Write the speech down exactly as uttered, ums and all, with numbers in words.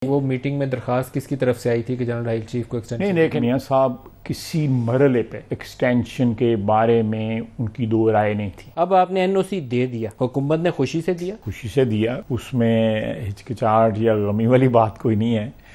वो मीटिंग में दरखास्त किसकी तरफ से आई थी कि जनरल राहील चीफ को एक्सटेंशन? नहीं, देखें मियां साहब, किसी मरले पे एक्सटेंशन के बारे में उनकी दो राय नहीं थी। अब आपने एनओसी दे दिया, हुकूमत ने खुशी से दिया? खुशी से दिया, उसमें हिचकिचाहट या गमी वाली बात कोई नहीं है।